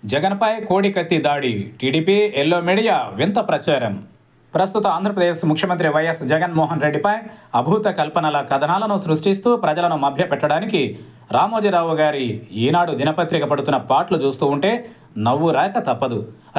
జగన్పై కోడికత్తి దాడి TDP yellow media వింత ప్రచారం. ప్రస్తుత ఆంధ్రప్రదేశ్ ముఖ్యమంత్రి వైఎస్ జగన్మోహన్ రెడ్డిపై అభూత కల్పనల కథనాలను సృష్టిస్తూ ప్రజలను మభ్యపెట్టడానికి రామోజీరావు గారి ఈనాడు దినపత్రిక పడుతున్న పాటలు చూస్తూ ఉంటే నవ్వు రాక తప్పదు.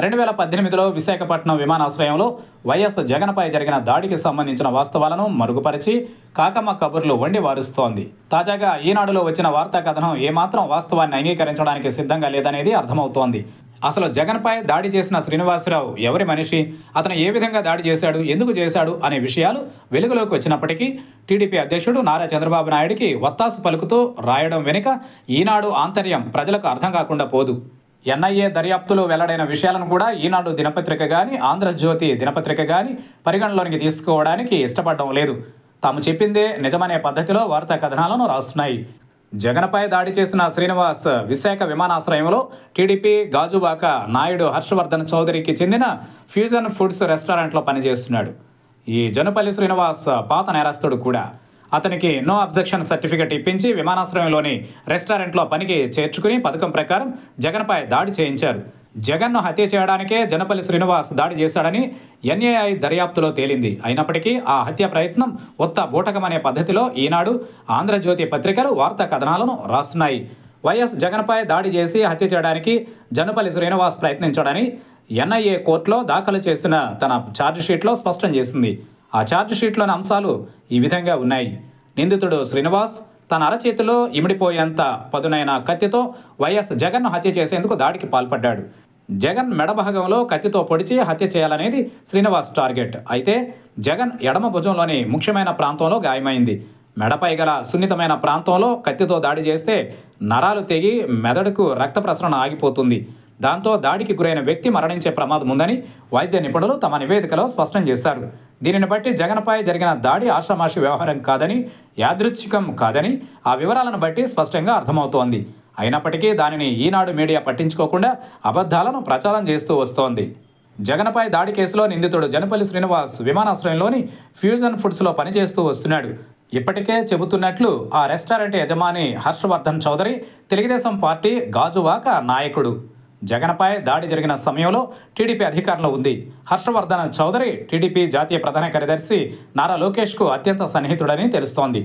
2018లో విశాఖపట్నం విమానాశ్రయంలో వైఎస్ జగన్పై జరిగిన దాడికి సంబంధించిన వాస్తవాలను మరుగుపరిచి కాకమ్మ కబుర్లు వండి వారుస్తోంది. తాజాగా ఈనాడులో వచ్చిన వార్తా కథనం ఏమాత్రం వాస్తవాన్ని అంగీకరించడానికి సిద్ధంగా లేదనేది అర్థమవుతోంది. అసలు జగన్పై దాడి చేసిన శ్రీనివాసరావు ఎవరి మనిషి, అతను ఏ విధంగా దాడి చేశాడు, ఎందుకు చేశాడు అనే విషయాలు వెలుగులోకి వచ్చినప్పటికీ టీడీపీ అధ్యక్షుడు నారా చంద్రబాబు నాయుడికి వత్తాసు పలుకుతూ రాయడం వెనుక ఈనాడు ఆంతర్యం ప్రజలకు అర్థం కాకుండా పోదు. ఎన్ఐఏ దర్యాప్తులో వెల్లడైన విషయాలను కూడా ఈనాడు దినపత్రిక కానీ ఆంధ్రజ్యోతి దినపత్రిక కానీ పరిగణలోనికి తీసుకోవడానికి ఇష్టపడడం లేదు. తాము చెప్పిందే నిజమనే పద్ధతిలో వార్తా కథనాలను రాస్తున్నాయి. జగన్పై దాడి చేసిన శ్రీనివాస్ విశాఖ విమానాశ్రయంలో టీడీపీ గాజువాక నాయుడు హర్షవర్ధన్ చౌదరికి చెందిన ఫ్యూజన్ ఫుడ్స్ రెస్టారెంట్లో పనిచేస్తున్నాడు. ఈ జనుపల్లి శ్రీనివాస్ పాత నేరస్తుడు కూడా. అతనికి నో అబ్జెక్షన్ సర్టిఫికెట్ ఇప్పించి విమానాశ్రయంలోని రెస్టారెంట్లో పనికి చేర్చుకుని పథకం ప్రకారం జగన్పై దాడి చేయించారు. జగన్ను హత్య చేయడానికే జనపల్లి శ్రీనివాస్ దాడి చేశాడని ఎన్ఏఐ దర్యాప్తులో తేలింది. అయినప్పటికీ ఆ హత్య ప్రయత్నం ఉత్త బూటకమనే పద్ధతిలో ఈనాడు, ఆంధ్రజ్యోతి పత్రికలు వార్తా కథనాలను రాస్తున్నాయి. వైఎస్ జగన్పై దాడి చేసి హత్య చేయడానికి జనపల్లి శ్రీనివాస్ ప్రయత్నించాడని ఎన్ఐఏ కోర్టులో దాఖలు చేసిన తన ఛార్జిషీట్లో స్పష్టం చేసింది. ఆ ఛార్జిషీట్లోని అంశాలు ఈ విధంగా ఉన్నాయి. నిందితుడు శ్రీనివాస్ తన అరచేతిలో ఇమిడిపోయేంత పదునైన కత్తితో వైఎస్ జగన్ను హత్య చేసేందుకు దాడికి పాల్పడ్డాడు. జగన్ మెడభాగంలో కత్తితో పొడిచి హత్య చేయాలనేది శ్రీనివాస్ టార్గెట్. అయితే జగన్ ఎడమ భుజంలోని ముఖ్యమైన ప్రాంతంలో గాయమైంది. మెడపై గల సున్నితమైన ప్రాంతంలో కత్తితో దాడి చేస్తే నరాలు తెగి మెదడుకు రక్త ప్రసరణ ఆగిపోతుంది. దాంతో దాడికి గురైన వ్యక్తి మరణించే ప్రమాదం ఉందని వైద్య నిపుణులు తమ నివేదికలో స్పష్టం చేశారు. దీనిని బట్టి జగన్పై జరిగిన దాడి ఆషామాషి వ్యవహారం కాదని, యాదృచ్ఛికం కాదని ఆ వివరాలను బట్టి స్పష్టంగా అర్థమవుతోంది. అయినప్పటికీ దానిని ఈనాడు మీడియా పట్టించుకోకుండా అబద్ధాలను ప్రచారం చేస్తూ వస్తోంది. జగన్పై దాడి కేసులో నిందితుడు జనపల్లి శ్రీనివాస్ విమానాశ్రయంలోని ఫ్యూజన్ ఫుడ్స్లో పనిచేస్తూ వస్తున్నాడు. ఇప్పటికే చెబుతున్నట్లు ఆ రెస్టారెంట్ యజమాని హర్షవర్ధన్ చౌదరి తెలుగుదేశం పార్టీ గాజువాక నాయకుడు. జగన్పై దాడి జరిగిన సమయంలో టీడీపీ అధికారంలో ఉంది. హర్షవర్ధన్ చౌదరి టీడీపీ జాతీయ ప్రధాన కార్యదర్శి నారా లోకేష్కు అత్యంత సన్నిహితుడని తెలుస్తోంది.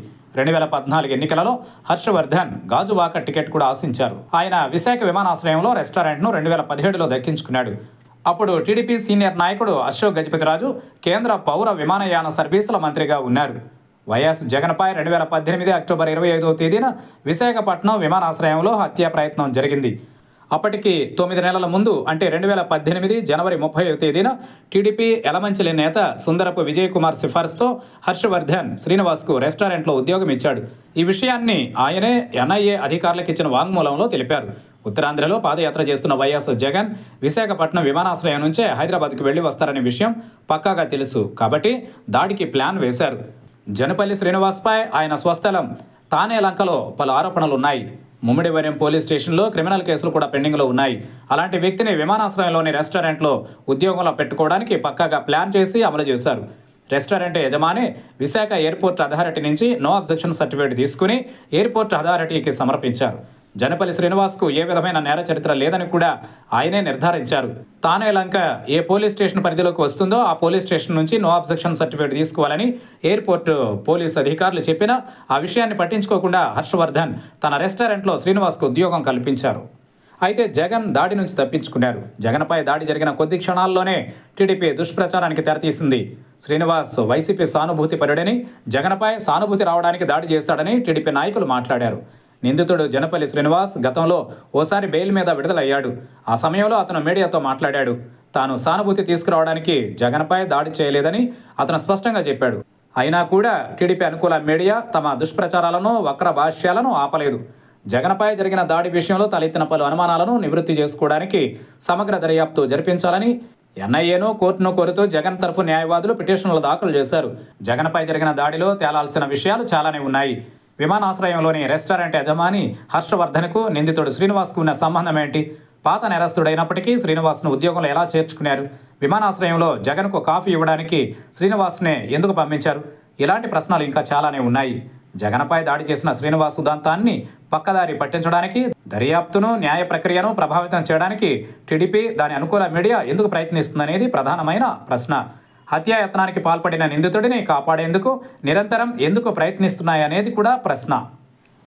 2014 ఎన్నికలలో హర్షవర్ధన్ గాజువాక టికెట్ కూడా ఆశించారు. ఆయన విశాఖ విమానాశ్రయంలో రెస్టారెంట్ను 2017లో దక్కించుకున్నాడు. అప్పుడు టీడీపీ సీనియర్ నాయకుడు అశోక్ గజపతిరాజు కేంద్ర పౌర విమానయాన సర్వీసుల మంత్రిగా ఉన్నారు. వైఎస్ జగన్పై 2018 అక్టోబర్ 25వ తేదీన విశాఖపట్నం విమానాశ్రయంలో హత్యా ప్రయత్నం జరిగింది. అప్పటికి 9 నెలల ముందు అంటే 2018 జనవరి 30వ తేదీన టీడీపీ ఎలమంచిలి నేత సుందరపు విజయ్ కుమార్ సిఫార్సుతో హర్షవర్ధన్ శ్రీనివాస్కు రెస్టారెంట్లో ఉద్యోగం ఇచ్చాడు. ఈ విషయాన్ని ఆయనే ఎన్ఐఏ అధికారులకు ఇచ్చిన వాంగ్మూలంలో తెలిపారు. ఉత్తరాంధ్రలో పాదయాత్ర చేస్తున్న వైఎస్ జగన్ విశాఖపట్నం విమానాశ్రయం నుంచే హైదరాబాద్కు వెళ్లి వస్తారనే విషయం పక్కాగా తెలుసు. కాబట్టి దాడికి ప్లాన్ వేశారు. జనపల్లి శ్రీనివాస్పై ఆయన స్వస్థలం తానేలంకలో పలు ఆరోపణలున్నాయి. ముమ్మిడివరం పోలీస్ స్టేషన్లో క్రిమినల్ కేసులు కూడా పెండింగ్లో ఉన్నాయి. అలాంటి వ్యక్తిని విమానాశ్రయంలోని రెస్టారెంట్లో ఉద్యోగంలో పెట్టుకోవడానికి పక్కాగా ప్లాన్ చేసి అమలు చేశారు. రెస్టారెంట్ యజమాని విశాఖ ఎయిర్పోర్ట్ అథారిటీ నుంచి నో అబ్జెక్షన్ సర్టిఫికేట్ తీసుకుని ఎయిర్పోర్ట్ అథారిటీకి సమర్పించారు. జనపల్లి శ్రీనివాస్కు ఏ విధమైన నేర చరిత్ర లేదని కూడా ఆయనే నిర్ధారించారు. తానేలంక ఏ పోలీస్ స్టేషన్ పరిధిలోకి వస్తుందో ఆ పోలీస్ స్టేషన్ నుంచి నో అబ్జెక్షన్ సర్టిఫికేట్ తీసుకోవాలని ఎయిర్పోర్ట్ పోలీస్ అధికారులు చెప్పినా ఆ విషయాన్ని పట్టించుకోకుండా హర్షవర్ధన్ తన రెస్టారెంట్లో శ్రీనివాస్కు ఉద్యోగం కల్పించారు. అయితే జగన్ దాడి నుంచి తప్పించుకున్నారు. జగన్పై దాడి జరిగిన కొద్ది క్షణాల్లోనే టీడీపీ దుష్ప్రచారానికి తెరతీసింది. శ్రీనివాస్ వైసీపీ సానుభూతి పరుడని, జగన్పై సానుభూతి రావడానికి దాడి చేశాడని టీడీపీ నాయకులు మాట్లాడారు. నిందితుడు జనపల్లి శ్రీనివాస్ గతంలో ఓసారి బెయిల్ మీద విడుదలయ్యాడు. ఆ సమయంలో అతను మీడియాతో మాట్లాడాడు. తాను సానుభూతి తీసుకురావడానికి జగన్పై దాడి చేయలేదని అతను స్పష్టంగా చెప్పాడు. అయినా కూడా టీడీపీ అనుకూల మీడియా తమ దుష్ప్రచారాలను, వక్ర భాష్యాలను ఆపలేదు. జగన్పై జరిగిన దాడి విషయంలో తలెత్తిన పలు అనుమానాలను నివృత్తి చేసుకోవడానికి సమగ్ర దర్యాప్తు జరిపించాలని ఎన్ఐఏను, కోర్టును కోరుతూ జగన్ తరఫు న్యాయవాదులు పిటిషన్లు దాఖలు చేశారు. జగన్పై జరిగిన దాడిలో తేలాల్సిన విషయాలు చాలానే ఉన్నాయి. విమానాశ్రయంలోని రెస్టారెంట్ యజమాని హర్షవర్ధన్కు నిందితుడు శ్రీనివాస్కు ఉన్న సంబంధం ఏంటి? పాత నేరస్తుడైనప్పటికీ శ్రీనివాస్ను ఉద్యోగంలో ఎలా చేర్చుకున్నారు? విమానాశ్రయంలో జగన్కు కాఫీ ఇవ్వడానికి శ్రీనివాస్నే ఎందుకు పంపించారు? ఇలాంటి ప్రశ్నలు ఇంకా చాలానే ఉన్నాయి. జగన్పై దాడి చేసిన శ్రీనివాస్ ఉదంతాన్ని పక్కదారి పట్టించడానికి, దర్యాప్తును, న్యాయ ప్రక్రియను ప్రభావితం చేయడానికి టీడీపీ, దాని అనుకూల మీడియా ఎందుకు ప్రయత్నిస్తుందనేది ప్రధానమైన ప్రశ్న. హత్యాయత్నానికి పాల్పడిన నిందితుడిని కాపాడేందుకు నిరంతరం ఎందుకు ప్రయత్నిస్తున్నాయనేది కూడా ప్రశ్న.